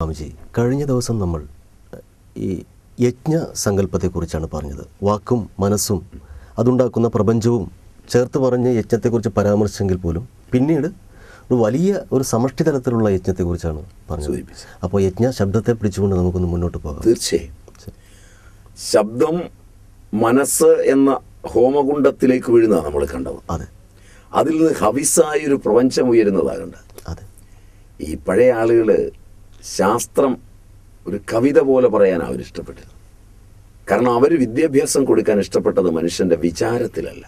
സ്വാമിജി, കഴിഞ്ഞ ദിവസം നമ്മൾ ഈ യജ്ഞ സങ്കല്പത്തെക്കുറിച്ചാണ് പറഞ്ഞത്. വാക്കും മനസ്സും അതുണ്ടാക്കുന്ന പ്രപഞ്ചവും ചേർത്ത് പറഞ്ഞ് യജ്ഞത്തെക്കുറിച്ച് പരാമർശിച്ചെങ്കിൽ പോലും പിന്നീട് ഒരു വലിയ ഒരു സമഷ്ടി തലത്തിലുള്ള യജ്ഞത്തെക്കുറിച്ചാണ് പറഞ്ഞത്. അപ്പോൾ യജ്ഞ ശബ്ദത്തെ പിടിച്ചുകൊണ്ട് നമുക്കൊന്ന് മുന്നോട്ട് പോകാം. തീർച്ചയായും ശബ്ദം മനസ്സ് എന്ന ഹോമകുണ്ഡത്തിലേക്ക് വീഴുന്നതാണ് നമ്മൾ കണ്ടത്. അതെ, അതിൽ നിന്ന് ഹവിസായൊരു പ്രപഞ്ചം ഉയരുന്നതാകണ്ട. അതെ, ഈ പഴയ ആളുകൾ ശാസ്ത്രം ഒരു കവിത പോലെ പറയാൻ അവരിഷ്ടപ്പെട്ടത്. കാരണം അവർ വിദ്യാഭ്യാസം കൊടുക്കാൻ ഇഷ്ടപ്പെട്ടത് മനുഷ്യൻ്റെ വിചാരത്തിലല്ല.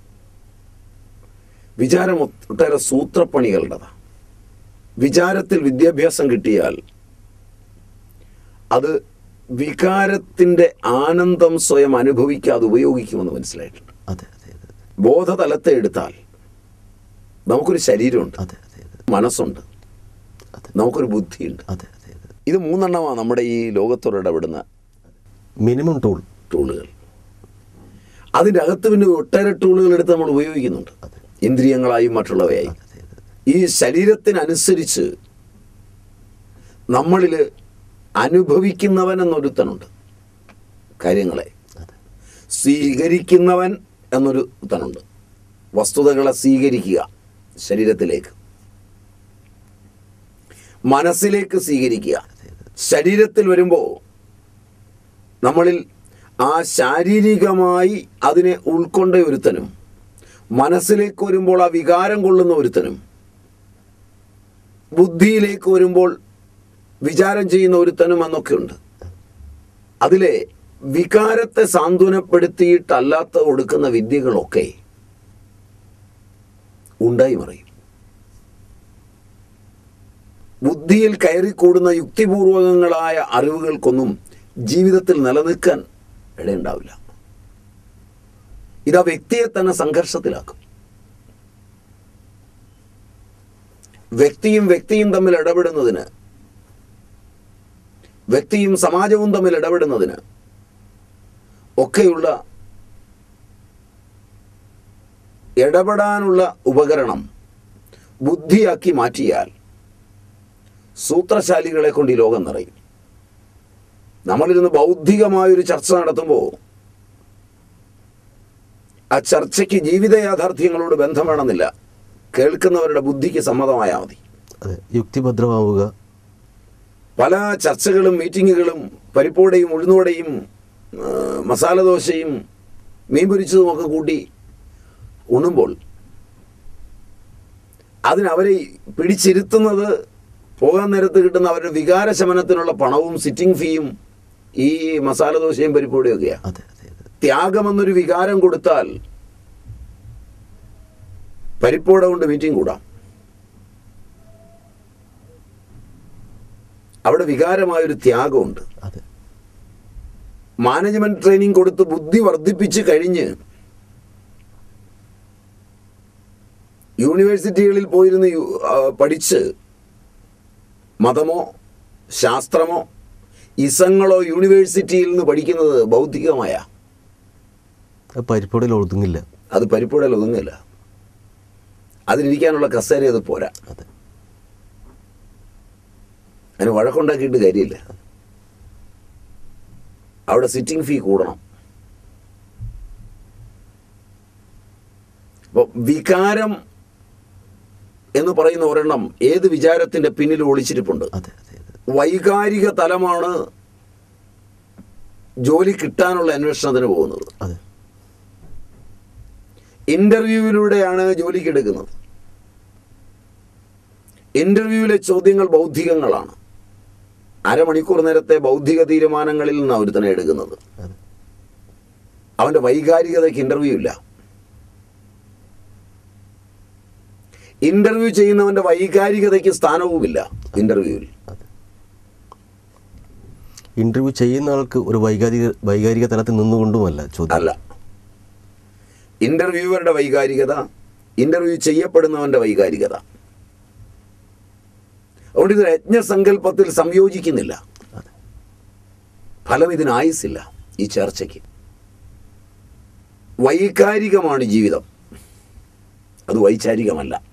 വിചാരം ഒട്ടേറെ സൂത്രപ്പണികളുടേതാണ്. വിചാരത്തിൽ വിദ്യാഭ്യാസം കിട്ടിയാൽ അത് വികാരത്തിൻ്റെ ആനന്ദം സ്വയം അനുഭവിക്കാതെ ഉപയോഗിക്കുമെന്ന് മനസ്സിലായിട്ടുണ്ട്. അതെ, അതെ, അതെ. ബോധതലത്തെ എടുത്താൽ നമുക്കൊരു ശരീരമുണ്ട്, അതെ, അതെ, അതെ. മനസ്സുണ്ട്, നമുക്കൊരു ബുദ്ധിയുണ്ട്. അതെ, അതെ, അതെ. ഇത് മൂന്നെണ്ണമാണ് നമ്മുടെ ഈ ലോകത്തോട് ഇടപെടുന്ന മിനിമം ടൂളുകൾ. അതിൻ്റെ അകത്ത് പിന്നെ ഒട്ടേറെ ടൂളുകൾ എടുത്ത് നമ്മൾ ഉപയോഗിക്കുന്നുണ്ട്, ഇന്ദ്രിയങ്ങളായും മറ്റുള്ളവയായും. ഈ ശരീരത്തിനനുസരിച്ച് നമ്മളിൽ അനുഭവിക്കുന്നവൻ എന്നൊരുത്തനുണ്ട്, കാര്യങ്ങളെ സ്വീകരിക്കുന്നവൻ എന്നൊരുത്തനുണ്ട്, വസ്തുതകളെ സ്വീകരിക്കുക ശരീരത്തിലേക്ക്, മനസ്സിലേക്ക് സ്വീകരിക്കുക. ശരീരത്തിൽ വരുമ്പോൾ നമ്മളിൽ ആ ശാരീരികമായി അതിനെ ഉൾക്കൊണ്ട ഒരുത്തനും, മനസ്സിലേക്ക് വരുമ്പോൾ ആ വികാരം കൊള്ളുന്ന ഒരുത്തനും, ബുദ്ധിയിലേക്ക് വരുമ്പോൾ വിചാരം ചെയ്യുന്ന ഒരുത്തനും എന്നൊക്കെ ഉണ്ട്. അതിലെ വികാരത്തെ സാന്ത്വനപ്പെടുത്തിയിട്ടല്ലാത്ത കൊടുക്കുന്ന വിദ്യകളൊക്കെ ഉണ്ടായി മറിയും. ബുദ്ധിയിൽ കയറിക്കൂടുന്ന യുക്തിപൂർവകങ്ങളായ അറിവുകൾക്കൊന്നും ജീവിതത്തിൽ നിലനിൽക്കാൻ ഇടയുണ്ടാവില്ല. ഇതാ വ്യക്തിയെ തന്നെ സംഘർഷത്തിലാക്കും. വ്യക്തിയും തമ്മിൽ ഇടപെടുന്നതിന്, വ്യക്തിയും സമാജവും തമ്മിൽ ഇടപെടുന്നതിന് ഒക്കെയുള്ള ഇടപെടാനുള്ള ഉപകരണം ബുദ്ധിയാക്കി മാറ്റിയാൽ സൂത്രശാലികളെ കൊണ്ട് ഈ ലോകം നിറയും. നമ്മളിരുന്ന് ബൗദ്ധികമായൊരു ചർച്ച നടത്തുമ്പോൾ ആ ചർച്ചയ്ക്ക് ജീവിത യാഥാർത്ഥ്യങ്ങളോട് ബന്ധം വേണമെന്നില്ല, കേൾക്കുന്നവരുടെ ബുദ്ധിക്ക് സമ്മതമായാൽ മതി. യുക്തിഭദ്രമാവുക. പല ചർച്ചകളും മീറ്റിങ്ങുകളും പരിപ്പോടെയും ഉഴുന്നുവടയും മസാലദോശയും മീൻ പൊരിച്ചതുമൊക്കെ കൂട്ടി ഉണ്ണുമ്പോൾ അതിനവരെ പിടിച്ചിരുത്തുന്നത് പോകാൻ നേരത്ത് കിട്ടുന്ന അവരുടെ വികാരശമനത്തിനുള്ള പണവും സിറ്റിംഗ് ഫീയും ഈ മസാലദോശയും പരിപ്പോടെയൊക്കെയാണ്. ത്യാഗമെന്നൊരു വികാരം കൊടുത്താൽ പരിപ്പോട കൊണ്ട് മീറ്റിംഗ് കൂടാം. അവിടെ വികാരമായൊരു ത്യാഗമുണ്ട്. മാനേജ്മെന്റ് ട്രെയിനിങ് കൊടുത്ത് ബുദ്ധി വർദ്ധിപ്പിച്ച് കഴിഞ്ഞ് യൂണിവേഴ്സിറ്റികളിൽ പോയിരുന്ന് പഠിച്ച് മതമോ ശാസ്ത്രമോ ഇസങ്ങളോ യൂണിവേഴ്സിറ്റിയിൽ നിന്ന് പഠിക്കുന്നത് ബൗദ്ധികമായ പരിപ്പുടയിൽ ഒതുങ്ങില്ല. അത് പരിപ്പുടയിൽ ഒതുങ്ങില്ല. അതിലിരിക്കാനുള്ള കസേര അത് പോരാ. അതിന് വഴക്കുണ്ടാക്കിയിട്ട് കാര്യമില്ല. അവിടെ സിറ്റിംഗ് ഫീ കൂടണം. അപ്പോൾ വികാരം എന്ന് പറയുന്ന ഒരെണ്ണം ഏത് വിചാരത്തിൻ്റെ പിന്നിൽ ഒളിച്ചിരിപ്പുണ്ട്. വൈകാരിക തലമാണ് ജോലി കിട്ടാനുള്ള അന്വേഷണത്തിന് പോകുന്നത്. ഇന്റർവ്യൂവിലൂടെയാണ് ജോലിക്ക് എടുക്കുന്നത്. ഇന്റർവ്യൂവിലെ ചോദ്യങ്ങൾ ബൗദ്ധികങ്ങളാണ്. അരമണിക്കൂർ നേരത്തെ ബൗദ്ധിക തീരുമാനങ്ങളിൽ നിന്നാണ് ഒരുത്തനെ എടുക്കുന്നത്. അവൻ്റെ വൈകാരികതയ്ക്ക് ഇന്റർവ്യൂ ഇല്ല. ഇന്റർവ്യൂ ചെയ്യുന്നവൻ്റെ വൈകാരികതയ്ക്ക് സ്ഥാനവുമില്ല ഇന്റർവ്യൂവിൽ. ഇന്റർവ്യൂ ചെയ്യുന്ന ആൾക്ക് ഒരു വൈകാരിക തലത്തിൽ നിന്നുകൊണ്ടുമല്ല ചോദ്യം. അല്ല, ഇന്റർവ്യൂവറുടെ വൈകാരികത, ഇന്റർവ്യൂ ചെയ്യപ്പെടുന്നവൻ്റെ വൈകാരികത. അതുകൊണ്ട് ഇത് യജ്ഞസങ്കല്പത്തിൽ സംയോജിക്കുന്നില്ല. ഫലം ഇതിന് ആയുസില്ല. ഈ ചർച്ചയ്ക്ക് വൈകാരികമാണ് ജീവിതം, അത് വൈചാരികമല്ല.